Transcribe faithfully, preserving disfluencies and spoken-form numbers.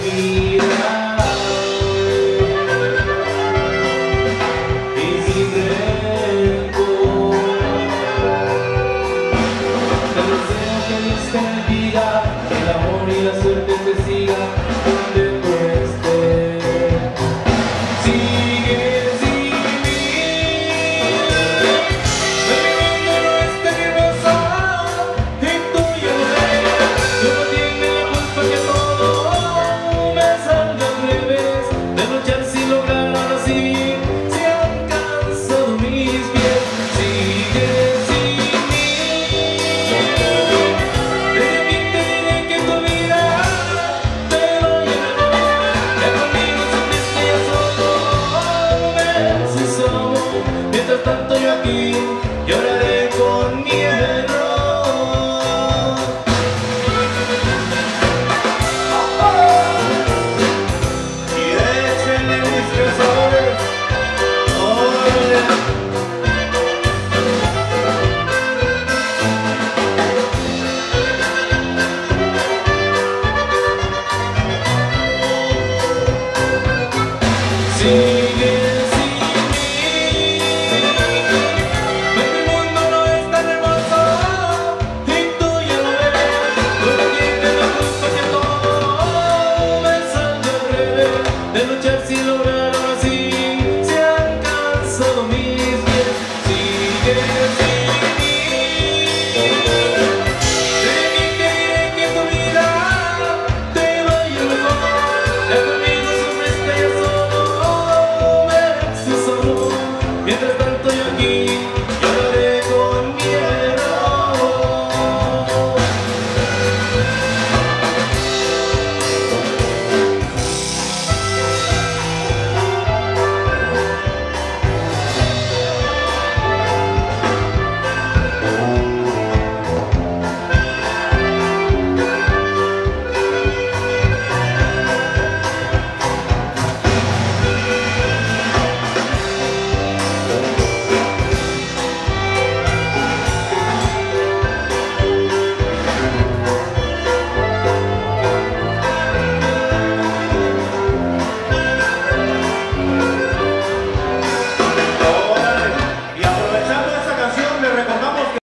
vida y sin rencor. Te deseo que Dios te bendiga, que el amor y la suerte te siga donde tú estés. Sigue sin mí, viviendo nuestra hermosa en tu llorar. Tú no tienes la culpa que todo me salga al revés, de luchar sin lograr recibir, se han cansado mis pies. Sigue sin mí, desde aquí te diré que tu vida te lo llenó, que conmigo sufriste ya solo meses somos. Mientras tanto yo aquí lloraré con mi error. Y échenle mis canciones, órale. Sí.